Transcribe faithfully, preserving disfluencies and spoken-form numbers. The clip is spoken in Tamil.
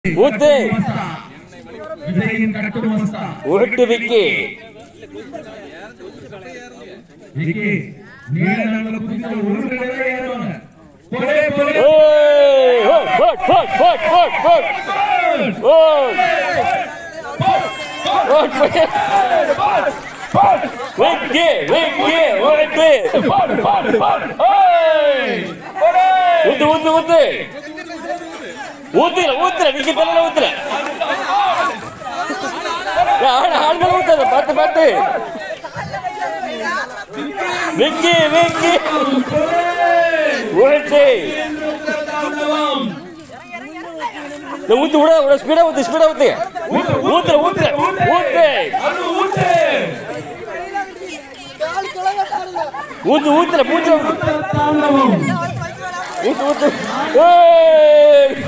ஊத்து விஜயின் கட்டு மஸ்தா உருட்டு விக்கி விக்கி நீளனால குதிக்க உருட்டுறதே ஏறுவாங்க போடே போடே ஏய் போட் போட் போட் போட் போட் போட் போட் போட் விக்கி விக்கி உருட்டு போட் போட் போட் ஏய் போடே ஊத்து ஊத்து ஊத்து ஊத்துற ஊத்துற விக்கி தரல ஊத்துற ஆட ஆடுகள் ஊத்துற பாத்து பாத்து விக்கி விக்கி ஊத்து ஊத்து விட விட ஸ்பீடா ஊத்து ஸ்பீடா ஊத்து ஊத்துற ஊத்துற ஊத்து ஊத்து ஊத்துற பூத்து ஊத்து ஊத்து ஏய்